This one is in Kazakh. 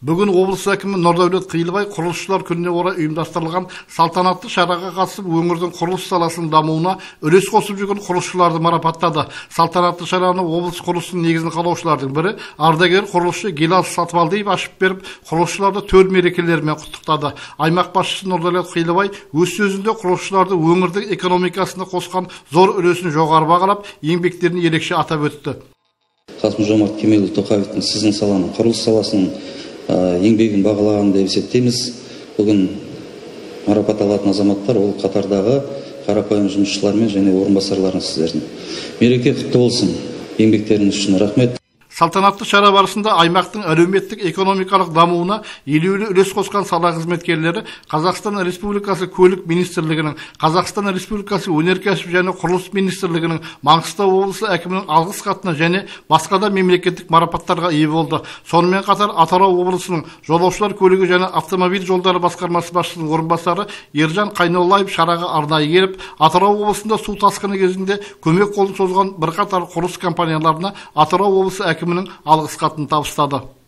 Бүгін облыс әкімі Нұрдәулет Қилыбай құрылысшылар күніне орай ұйымдастырылған салтанатты шараға қатысып, өңірдің құрылыс саласының дамуына үлес қосып жүрген құрылысшыларды марапаттады. Салтанатты шараны облыс құрылысының негізін қалаушылардың бірі, ардагер құрылысшы Гилас Сатыбалдиев ашып беріп, құрылысшыларды төл мерекелерімен құттықтады. Аймақ басшысы Нұрдәулет Қилыбай өз сөзінде құрылысшыларды өңірдің экономикасына қосқан зор үлесін жоғары бағалап, еңбектерін ерекше атап өтті. Қасым-Жомарт Кемелұлы Тоқаевтың сіздің саланың, құрылыс саласының еңбегін бағалаған деп есептейміз. Бүгін марапат алатын азаматтар ол қатардағы қарапайым жұмысшылармен және орынбасарларыңыз сіздердің. Мереке құтты болсын. Еңбектеріңіз үшін рахмет. Салтанатты шара барысында аймақтың әлеуметтік экономикалық дамуына елеулі үлес қосқан сала қызметкерлері Қазақстан Республикасы Көлік Министрлігінің, Қазақстан Республикасы Өнеркәсіп және Құрылыс Министрлігінің, Маңғыстау облысы әкімінің алғыс хатына және басқа да мемлекеттік марапаттарға ие болды. Сонымен қатар Атырау облысының жолаушылар көлігі және автомобиль жолдары басқармасы басшысының орынбасары Ержан Қайноллаев шараға арнайы келіп, Атырау облысында су тасқыны кезінде көмек қолын созған бірқатар құрылыс компанияларына Атырау облысы әкімінің алғыс хатын табыстады.